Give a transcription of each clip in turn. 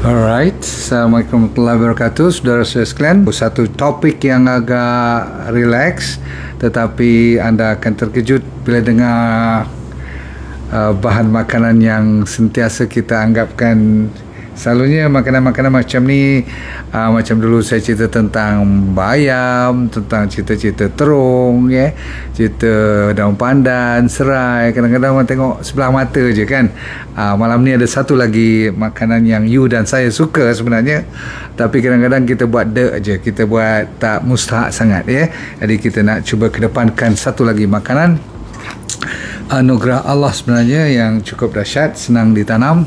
Alright, Assalamualaikum warahmatullahi wabarakatuh. Saudara saudara sekalian, satu topik yang agak relax, tetapi anda akan terkejut bila dengar bahan makanan yang sentiasa kita anggapkan. Selalunya makanan-makanan macam ni, macam dulu saya cerita tentang bayam, tentang cerita-cerita terung, cerita daun pandan, serai. Kadang-kadang orang tengok sebelah mata je kan. Malam ni ada satu lagi makanan yang you dan saya suka sebenarnya, tapi kadang-kadang kita buat dek je, kita buat tak mustahak sangat, Jadi kita nak cuba kedepankan satu lagi makanan, anugerah Allah sebenarnya yang cukup dahsyat, senang ditanam,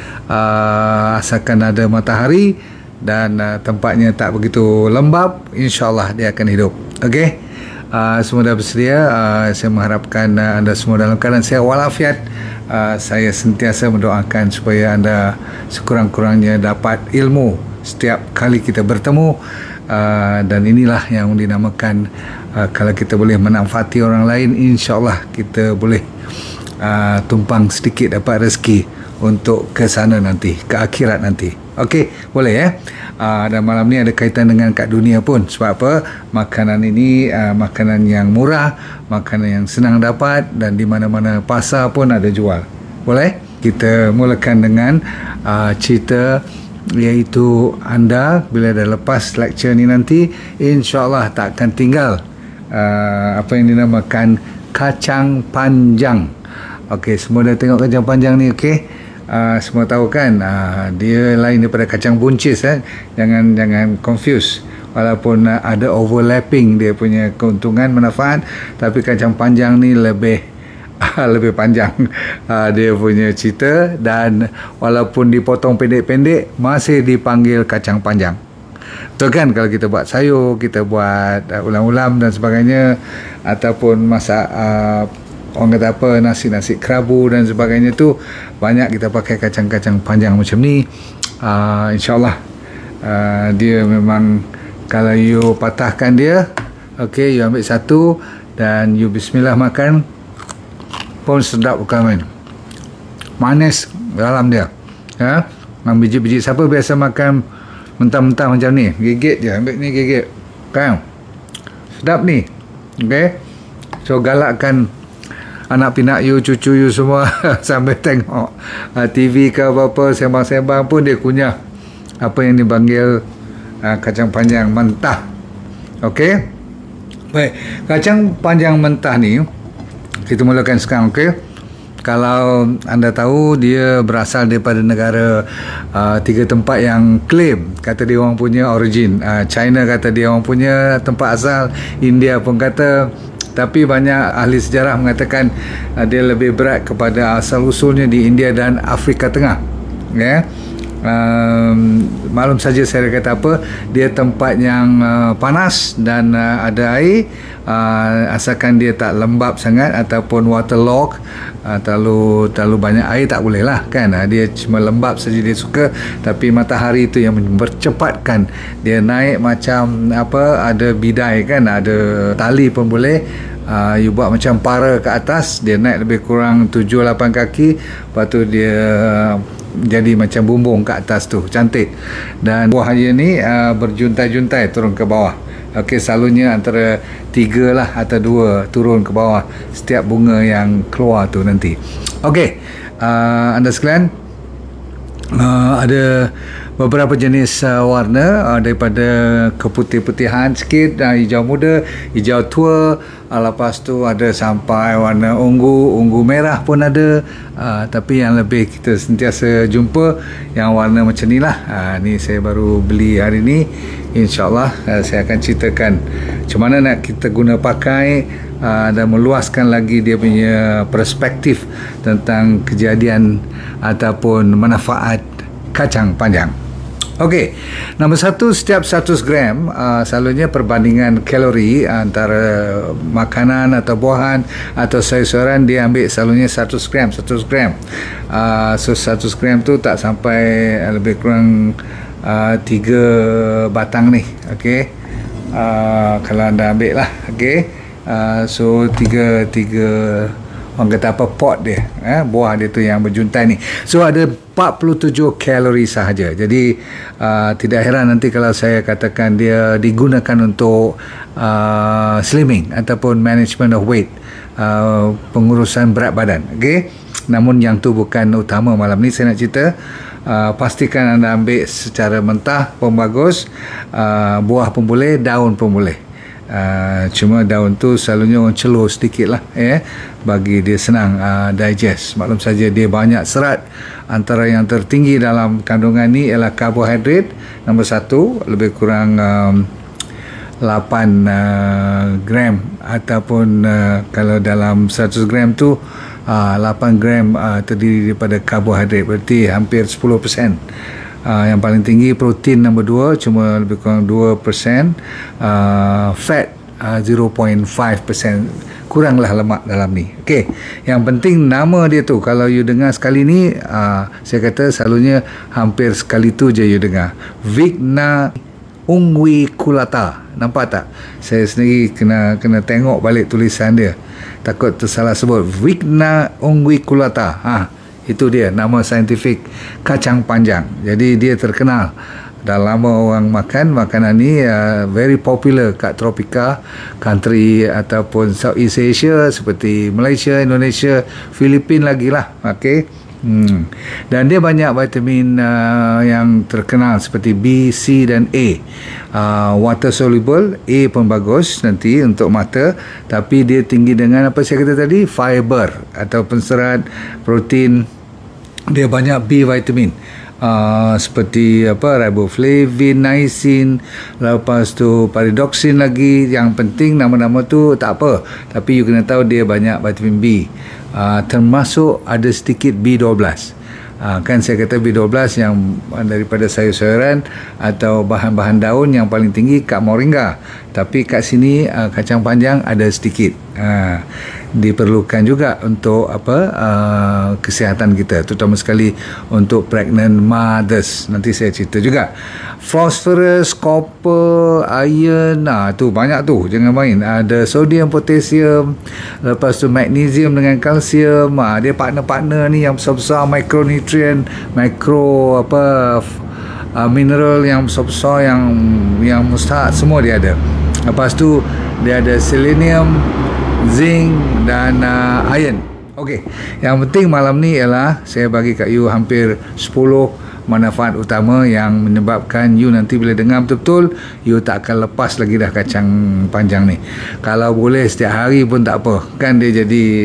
asalkan ada matahari dan tempatnya tak begitu lembab, insyaAllah dia akan hidup. Okey, semua dah bersedia. Saya mengharapkan anda semua dalam keadaan sihat walafiat. Saya sentiasa mendoakan supaya anda sekurang-kurangnya dapat ilmu setiap kali kita bertemu, dan inilah yang dinamakan kalau kita boleh menamfati orang lain, insyaAllah kita boleh tumpang sedikit dapat rezeki untuk ke sana nanti, ke akhirat nanti. Okey, boleh dan malam ni ada kaitan dengan kat dunia pun. Sebab apa? Makanan ini makanan yang murah, makanan yang senang dapat, dan di mana-mana pasar pun ada jual. Boleh? Kita mulakan dengan cerita, iaitu anda bila dah lepas lecture ni nanti, insyaAllah tak akan tinggal apa yang dinamakan kacang panjang. Okey, semua dah tengok kacang panjang ni, okey? Semua tahu kan, dia lain daripada kacang buncis. Jangan confuse. Walaupun ada overlapping dia punya keuntungan, manfaat, tapi kacang panjang ni lebih lebih panjang dia punya cerita, dan walaupun dipotong pendek-pendek masih dipanggil kacang panjang. Betul kan? Kalau kita buat sayur, kita buat ulam-ulam dan sebagainya, ataupun masak orang kata apa, nasi-nasi kerabu dan sebagainya, tu banyak kita pakai kacang-kacang panjang macam ni. InsyaAllah dia memang, kalau you patahkan dia, okey, you ambil satu dan you bismillah makan pun sedap bukan main. Manis dalam dia, dengan biji-biji. Siapa biasa makan mentah-mentah macam ni, gigit je, ambil ni gigit kan, sedap ni. Okey, so galakkan anak pinak you, cucu you semua sambil tengok TV ke apa-apa, sembang-sembang pun dia kunyah apa yang dipanggil kacang panjang mentah. Okey, baik, kacang panjang mentah ni kita mulakan sekarang. Okey, kalau anda tahu, dia berasal daripada negara tiga tempat yang claim, kata dia orang punya origin. China kata dia orang punya tempat asal, India pun kata, tapi banyak ahli sejarah mengatakan dia lebih berat kepada asal usulnya di India dan Afrika Tengah. Maklum saja saya kata apa, dia tempat yang panas dan ada air, asalkan dia tak lembab sangat ataupun waterlogged, terlalu banyak air tak boleh lah kan. Dia cuma lembab saja dia suka, tapi matahari itu yang mempercepatkan dia naik. Macam apa, ada bidai kan, ada tali pun boleh. You buat macam para ke atas, dia naik lebih kurang 7-8 kaki, lepas tu dia jadi macam bumbung ke atas tu, cantik. Dan buah dia ni berjuntai-juntai turun ke bawah. Okey, selalunya antara 3 lah atau 2 turun ke bawah setiap bunga yang keluar tu nanti. Okey, anda sekalian, ada beberapa jenis warna, daripada keputih-putihan sikit, hijau muda, hijau tua, lepas tu ada sampai warna ungu merah pun ada, tapi yang lebih kita sentiasa jumpa yang warna macam ni lah. Ni saya baru beli hari ni. InsyaAllah saya akan ceritakan macam mana nak kita guna pakai, dan meluaskan lagi dia punya perspektif tentang kejadian ataupun manfaat kacang panjang. Okey, nombor 1, setiap 100 gram, selalunya perbandingan kalori antara makanan atau buahan atau sayur-sayuran, dia ambil selalunya 100 gram. So 100 gram tu tak sampai lebih kurang 3 batang ni. Okey, kalau anda ambil lah. Okey, so 3 orang kata apa, pot dia, buah dia tu yang berjuntai ni. So ada 47 kalori sahaja. Jadi tidak heran nanti kalau saya katakan dia digunakan untuk slimming ataupun management of weight, pengurusan berat badan. Okey, namun yang tu bukan utama malam ni. Saya nak cerita, pastikan anda ambil secara mentah pun bagus, buah pun boleh, daun pun boleh. Cuma daun tu selalunya orang celur sedikit lah, bagi dia senang digest. Maklum saja dia banyak serat. Antara yang tertinggi dalam kandungan ni ialah karbohidrat. Nombor 1 lebih kurang 8 gram, ataupun kalau dalam 100 gram tu 8 gram terdiri daripada karbohidrat, berarti hampir 10%. Yang paling tinggi protein nombor 2, cuma lebih kurang 2%, fat 0.5%, kuranglah lemak dalam ni. Okey, yang penting nama dia tu, kalau you dengar sekali ni, saya kata selalunya hampir sekali tu je you dengar, Vigna Unguiculata. Nampak tak? Saya sendiri kena tengok balik tulisan dia, takut tersalah sebut. Vigna Unguiculata, itu dia nama saintifik kacang panjang. Jadi dia terkenal, dah lama orang makan makanan ni, very popular kat tropika country ataupun Southeast Asia seperti Malaysia, Indonesia, Filipina lagi lah. Okey, dan dia banyak vitamin yang terkenal seperti B, C dan A. Water soluble, A pun bagus nanti untuk mata, tapi dia tinggi dengan apa saya kata tadi, fiber ataupun serat, protein. Dia banyak B vitamin, seperti riboflavin, niacin, lepas tu pyridoxine lagi. Yang penting nama-nama tu tak apa, tapi you kena tahu dia banyak vitamin B, termasuk ada sedikit B12. Kan saya kata B12 yang daripada sayur-sayuran atau bahan-bahan daun yang paling tinggi kat moringa, tapi kat sini kacang panjang ada sedikit. Diperlukan juga untuk kesihatan kita, terutama sekali untuk pregnant mothers. Nanti saya cerita juga. Phosphorus, copper, iron, tu banyak tu, jangan main. Ada sodium, potasium, lepas tu magnesium dengan kalsium. Dia partner-partner ni yang besar-besar, micronutrient, mineral yang besar-besar, yang mustahak, semua dia ada. Lepas tu dia ada selenium, zinc dan iron. Okey, yang penting malam ni ialah saya bagi kat you hampir 10 manfaat utama yang menyebabkan you nanti bila dengar betul-betul, you tak akan lepas lagi dah kacang panjang ni. Kalau boleh setiap hari pun tak apa, kan dia jadi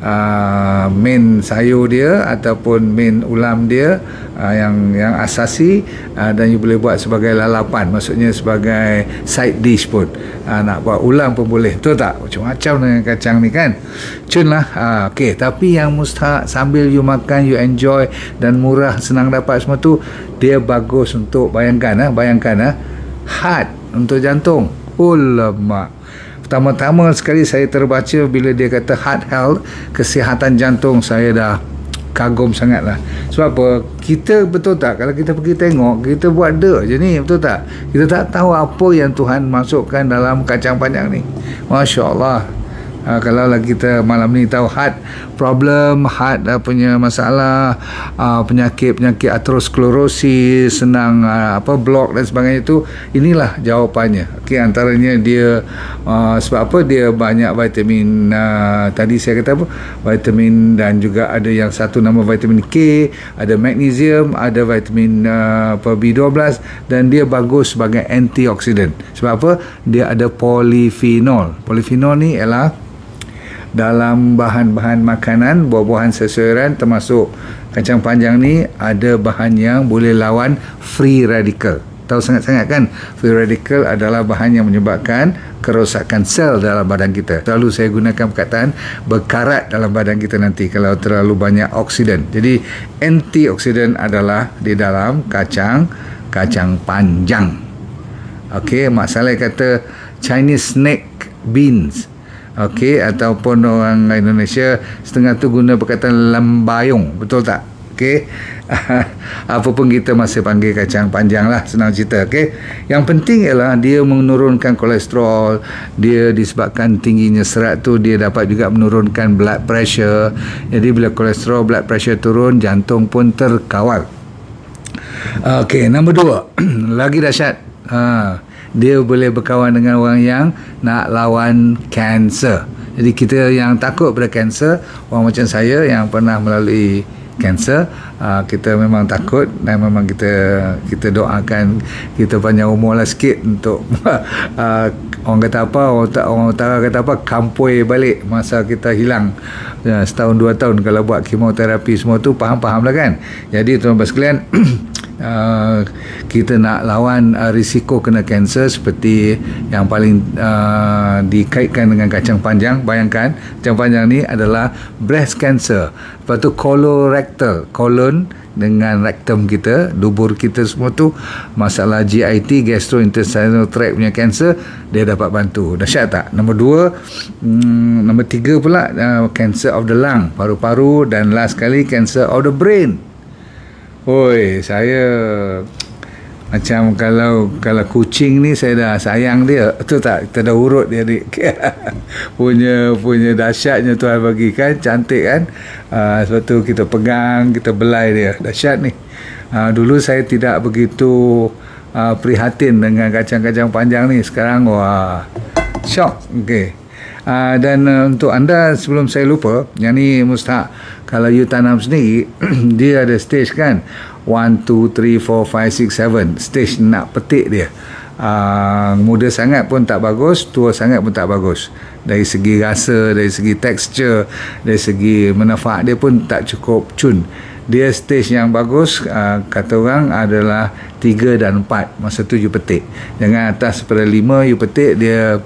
main sayur dia ataupun main ulam dia, yang asasi, dan you boleh buat sebagai lalapan, maksudnya sebagai side dish pun. Nak buat ulam pun boleh, betul tak? Macam-macam dengan kacang ni kan. Cun lah. Okey, tapi yang mustahak sambil you makan, you enjoy, dan murah, senang dapat semua tu, dia bagus untuk bayangkan heart, untuk jantung. Ulama, pertama-tama sekali saya terbaca bila dia kata heart health, kesihatan jantung, saya dah kagum sangat lah. Sebab apa? Kita, betul tak, kalau kita pergi tengok, kita buat je ni, betul tak? Kita tak tahu apa yang Tuhan masukkan dalam kacang panjang ni. Masya Allah. Kalau lagi kita malam ni tahu heart problem, heart punya masalah, penyakit aterosklerosis, senang block dan sebagainya, itu inilah jawapannya. Okey, antaranya dia sebab apa? Dia banyak vitamin, tadi saya kata vitamin, dan juga ada yang satu nama vitamin K, ada magnesium, ada vitamin B12, dan dia bagus sebagai antioksidan. Sebab apa? Dia ada polifenol. Polifenol ni ialah dalam bahan-bahan makanan, buah-buahan, sayuran, termasuk kacang panjang ni, ada bahan yang boleh lawan free radical. Tahu sangat-sangat kan, free radical adalah bahan yang menyebabkan kerosakan sel dalam badan kita. Selalu saya gunakan perkataan berkarat dalam badan kita nanti kalau terlalu banyak oksidan. Jadi antioksidan adalah di dalam kacang panjang. Okey, Mak Saleh kata Chinese snake beans. Okey, ataupun orang Indonesia setengah tu guna perkataan lambayung, betul tak? okey. Apa pun kita masih panggil kacang panjang lah, senang cerita, okey. Yang penting ialah dia menurunkan kolesterol, dia disebabkan tingginya serat tu dia dapat juga menurunkan blood pressure. Jadi bila kolesterol, blood pressure turun, jantung pun terkawal. Okey, nombor 2 lagi dahsyat. Dia boleh berkawan dengan orang yang nak lawan kanser. Jadi kita yang takut pada kanser, orang macam saya yang pernah melalui kanser, kita memang takut dan memang kita doakan kita panjang umur lah sikit untuk orang kata apa, orang utara kata apa, kampoi balik masa kita hilang setahun 2 tahun kalau buat kemoterapi semua tu, faham lah kan. Jadi tuan-tuan sekalian, kita nak lawan risiko kena kanser seperti yang paling dikaitkan dengan kacang panjang. Bayangkan kacang panjang ni adalah breast cancer, lepas tu colorectal, colon dengan rectum kita, dubur kita semua tu, masalah GIT, gastrointestinal tract punya cancer, dia dapat bantu. Dahsyat tak? Nombor 2, nombor 3 pula cancer of the lung, paru-paru, dan last kali cancer of the brain. Oi, saya macam kalau kucing ni saya dah sayang dia, tu tak, kita dah urut dia ni. punya dahsyatnya Tuhan bagi kan, cantik kan. Sebab tu kita pegang, kita belai dia, dahsyat ni. Dulu saya tidak begitu prihatin dengan kacang-kacang panjang ni, sekarang wah, syok. Okey. Dan untuk anda, sebelum saya lupa, yang ni mustahak kalau you tanam sendiri, dia ada stage kan, 1, 2, 3, 4, 5, 6, 7 stage nak petik dia. Muda sangat pun tak bagus, tua sangat pun tak bagus. Dari segi rasa, dari segi tekstur, dari segi manfaat dia pun tak cukup cun. Dia stage yang bagus, kata orang adalah 3 dan 4, masa tu you petik. Jangan atas pada 5 you petik, dia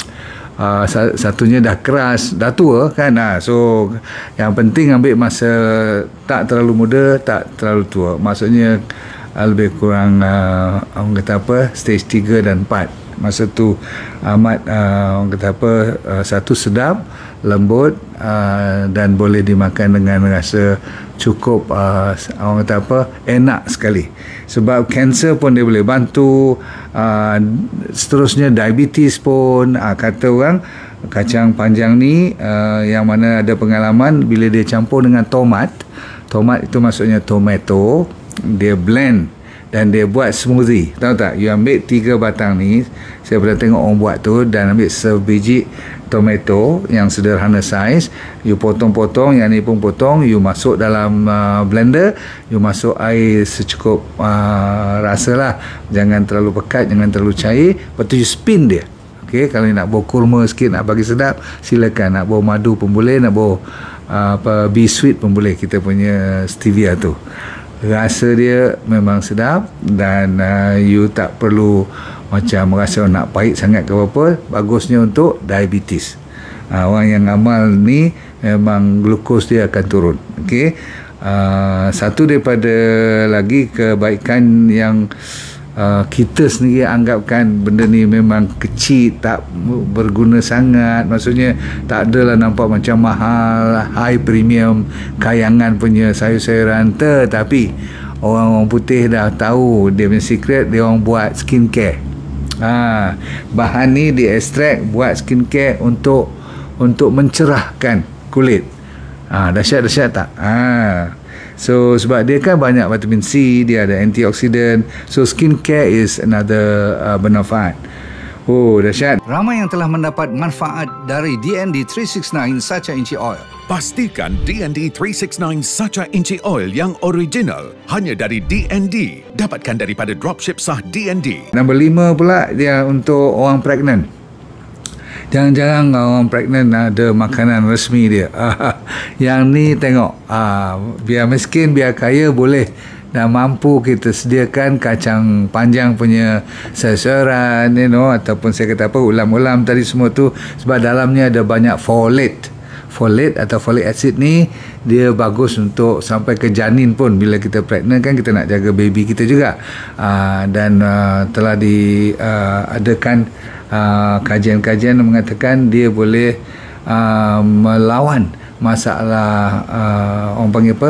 satunya dah keras, dah tua kan. So yang penting ambil masa tak terlalu muda, tak terlalu tua, maksudnya lebih kurang orang kata apa, stage 3 dan 4. Masa tu amat orang kata apa, satu sedap, lembut, dan boleh dimakan dengan rasa cukup orang kata apa, enak sekali. Sebab kanser pun dia boleh bantu, seterusnya diabetes pun. Kata orang kacang panjang ni yang mana ada pengalaman, bila dia campur dengan tomat itu maksudnya tomato, dia blend dan dia buat smoothie. Tahu tak, you ambil 3 batang ni, saya pernah tengok orang buat tu, dan ambil sebiji tomato yang sederhana saiz, you potong-potong, yang ni pun potong, you masuk dalam blender, you masuk air secukup rasa lah, jangan terlalu pekat, jangan terlalu cair, lepas tu you spin dia. Okay, kalau nak bawa kurma sikit, nak bagi sedap, silakan. Nak bawa madu pun boleh, nak bawa bee sweet pun boleh, kita punya stevia tu. Rasa dia memang sedap, dan you tak perlu macam merasa nak pahit sangat ke apa. Bagusnya untuk diabetes. Orang yang amal ni memang glukos dia akan turun. Okey. Satu daripada lagi kebaikan yang kita sendiri anggapkan benda ni memang kecil, tak berguna sangat, maksudnya tak adalah nampak macam mahal, high premium, kayangan punya sayur-sayuran, tetapi orang putih dah tahu dia punya secret, dia orang buat skincare. Bahan ni di extract buat skincare untuk mencerahkan kulit. Dahsyat tak? So sebab dia kan banyak vitamin C, dia ada antioksidan, so skincare is another bermanfaat. Oh, dahsyat. Ramai yang telah mendapat manfaat dari DND 369 Sacha Inchi Oil. Pastikan DND 369 Sacha Inchi Oil yang original hanya dari DND. Dapatkan daripada dropship sah DND. Nombor 5 pula, dia untuk orang pregnant. Jarang-jarang orang pregnant ada makanan resmi dia. Yang ni tengok, biar miskin, biar kaya boleh dan mampu kita sediakan kacang panjang punya sayuran, ataupun saya kata apa, ulam-ulam tadi semua tu, sebab dalamnya ada banyak folate atau folic acid ni, dia bagus untuk sampai ke janin pun. Bila kita pregnant kan, kita nak jaga baby kita juga. Dan telah diadakan kajian-kajian mengatakan dia boleh melawan masalah orang panggil apa,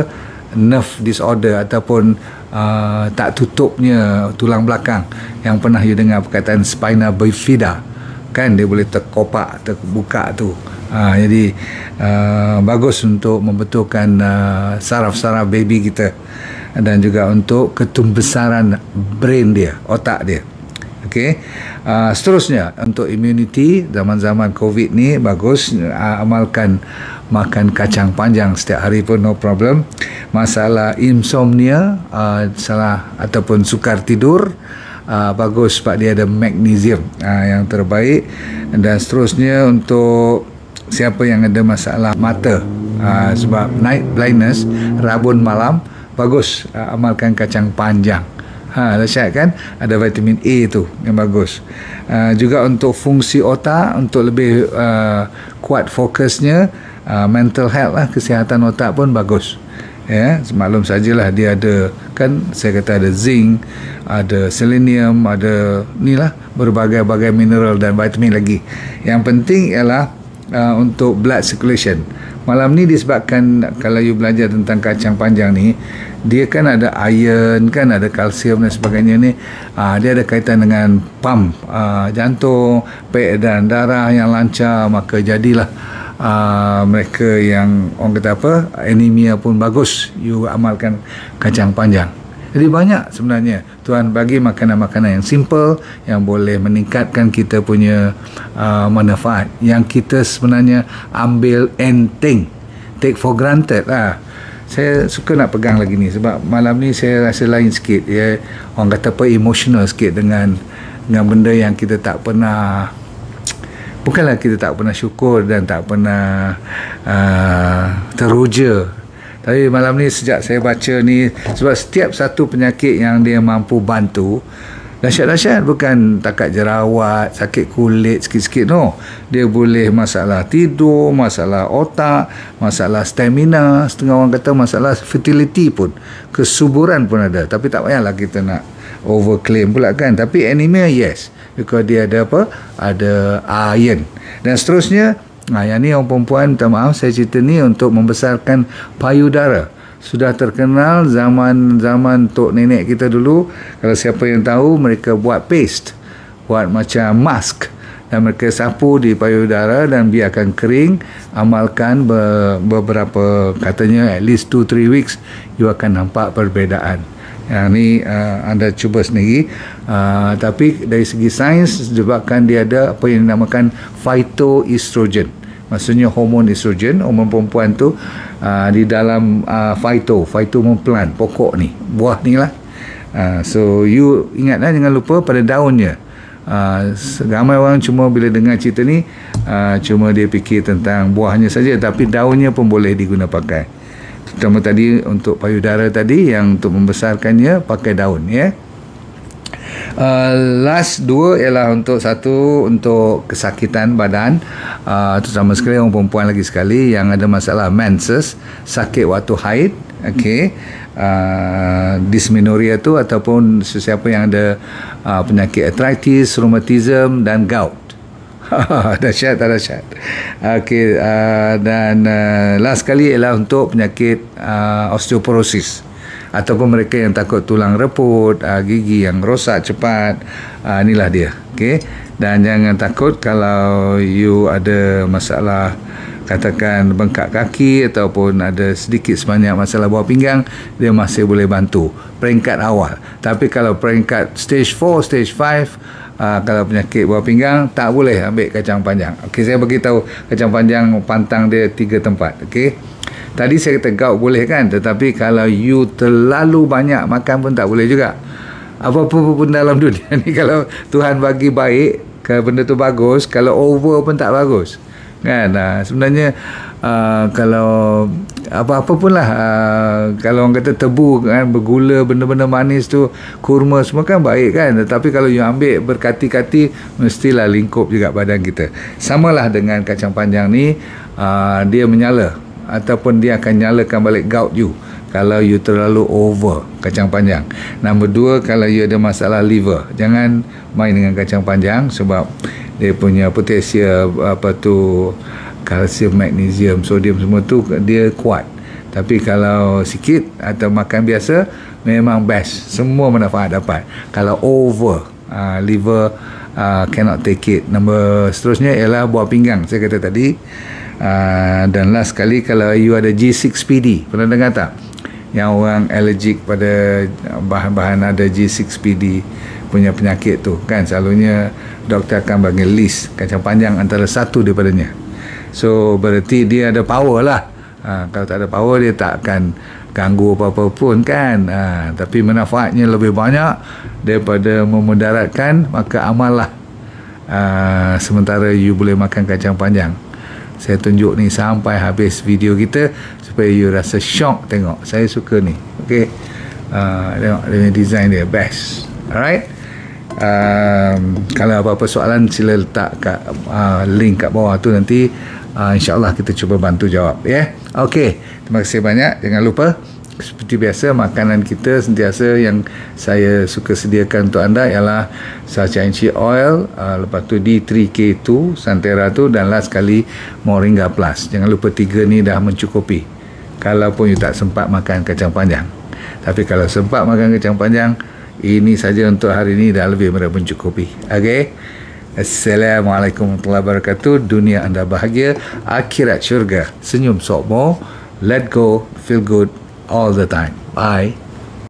nerve disorder ataupun tak tutupnya tulang belakang, yang pernah you dengar perkataan spina bifida kan, dia boleh terkopak, terbuka tu. Jadi bagus untuk membetulkan saraf-saraf baby kita, dan juga untuk ketumbesaran brain dia, otak dia. Okey. Seterusnya untuk immunity zaman-zaman COVID ni, bagus amalkan makan kacang panjang setiap hari pun, no problem. Masalah insomnia, salah ataupun sukar tidur, bagus sebab dia ada magnesium yang terbaik. Dan seterusnya untuk siapa yang ada masalah mata, sebab night blindness, rabun malam, bagus amalkan kacang panjang. Dahsyat kan, ada vitamin A tu yang bagus. Juga untuk fungsi otak, untuk lebih kuat fokusnya, mental health lah, kesihatan otak pun bagus. Ya, semaklum sajalah dia ada, kan saya kata ada zinc, ada selenium, ada ni lah, berbagai-bagai mineral dan vitamin lagi. Yang penting ialah untuk blood circulation. Malam ni disebabkan kalau you belajar tentang kacang panjang ni, dia kan ada iron, kan ada kalsium dan sebagainya ni, dia ada kaitan dengan pump jantung, peredaran darah yang lancar, maka jadilah mereka yang orang kata apa, anemia pun bagus you amalkan kacang panjang. Jadi banyak sebenarnya Tuhan bagi makanan-makanan yang simple, yang boleh meningkatkan kita punya manfaat, yang kita sebenarnya ambil enteng, take for granted lah. Saya suka nak pegang lagi ni sebab malam ni saya rasa lain sikit, ya, orang kata apa, emotional sikit dengan benda yang kita tak pernah, bukanlah kita tak pernah syukur dan tak pernah teruja. Tapi malam ni sejak saya baca ni, sebab setiap satu penyakit yang dia mampu bantu, dahsyat-dahsyat, bukan takat jerawat, sakit kulit sikit-sikit, no. Dia boleh masalah tidur, masalah otak, masalah stamina, setengah orang kata masalah fertility pun, kesuburan pun ada. Tapi tak payahlah kita nak overclaim pula kan. Tapi anemia, yes, because dia ada apa, ada iron. Dan seterusnya, yang ni orang perempuan, minta maaf saya cerita ni untuk membesarkan payudara. Sudah terkenal zaman tok nenek kita dulu, kalau siapa yang tahu, mereka buat paste, buat macam mask, dan mereka sapu di payudara dan biarkan kering. Amalkan beberapa, katanya at least 2-3 weeks, you akan nampak perbezaan. Yang ni anda cuba sendiri. Tapi dari segi sains, sebabkan dia ada apa yang dinamakan phytoestrogen, maksudnya hormon estrogen, hormon perempuan tu di dalam phyto plant, pokok ni, buah ni lah. So you ingatlah, jangan lupa pada daunnya. Ramai orang cuma bila dengar cerita ni, cuma dia fikir tentang buahnya saja, tapi daunnya pun boleh diguna pakai. Terutama tadi untuk payudara tadi, yang untuk membesarkannya pakai daun, ya. Last dua ialah untuk satu, untuk kesakitan badan, terutama sekali orang perempuan lagi sekali yang ada masalah menses, sakit waktu haid, okey, dysmenorrhea tu, ataupun sesiapa yang ada penyakit arthritis, rheumatism dan gout. Dahsyat tak dahsyat. Okey, dan last sekali ialah untuk penyakit osteoporosis, ataupun mereka yang takut tulang reput, gigi yang rosak cepat, inilah dia. Okey, dan jangan takut kalau you ada masalah, katakan bengkak kaki ataupun ada sedikit sebanyak masalah buah pinggang, dia masih boleh bantu peringkat awal. Tapi kalau peringkat stage 4, stage 5, kalau penyakit buah pinggang, tak boleh ambil kacang panjang. Okey, saya beritahu kacang panjang pantang dia 3 tempat. Okey, tadi saya kata gout boleh kan, tetapi kalau you terlalu banyak makan pun tak boleh juga. Apa-apa pun dalam dunia ni, kalau Tuhan bagi baik, kalau benda tu bagus, kalau over pun tak bagus kan. Sebenarnya kalau apa-apa pun lah, kalau orang kata tebu kan, bergula, benda-benda manis tu, kurma semua kan baik kan, tetapi kalau you ambil berkati-kati, mestilah lingkup juga badan kita. Samalah dengan kacang panjang ni, dia menyala ataupun dia akan nyalakan balik gout you kalau you terlalu over kacang panjang. Nombor 2, kalau you ada masalah liver, jangan main dengan kacang panjang sebab dia punya potasium, kalsium, magnesium, sodium semua tu dia kuat. Tapi kalau sikit atau makan biasa, memang best. Semua manfaat dapat. Kalau over, liver cannot take it. Nombor seterusnya ialah buah pinggang, saya kata tadi. Dan last sekali, kalau you ada G6PD, pernah dengar tak? Yang orang allergic pada bahan-bahan ada G6PD punya penyakit tu kan, selalunya doktor akan bagi list kacang panjang antara satu daripadanya. So berarti dia ada power lah. Kalau tak ada power, dia tak akan ganggu apa-apa pun kan. Tapi manfaatnya lebih banyak daripada memudaratkan, maka amallah. Sementara you boleh makan kacang panjang. Saya tunjuk ni sampai habis video kita supaya you rasa shock tengok. Saya suka ni. Okey. Tengok dia design dia best. Alright. Kalau apa-apa soalan, sila letak kat link kat bawah tu, nanti insyaAllah kita cuba bantu jawab ya. Okey, terima kasih banyak. Jangan lupa, seperti biasa, makanan kita sentiasa yang saya suka sediakan untuk anda ialah Sacha Inchi Oil, lepas tu D3K2 Santera tu, dan last sekali Moringa Plus. Jangan lupa 3 ni dah mencukupi kalaupun you tak sempat makan kacang panjang. Tapi kalau sempat makan kacang panjang, ini saja untuk hari ini dah lebih daripada mencukupi. Okey. Assalamualaikum warahmatullahi wabarakatuh. Dunia anda bahagia, akhirat syurga. Senyum sokmo. Let go, feel good all the time. Bye.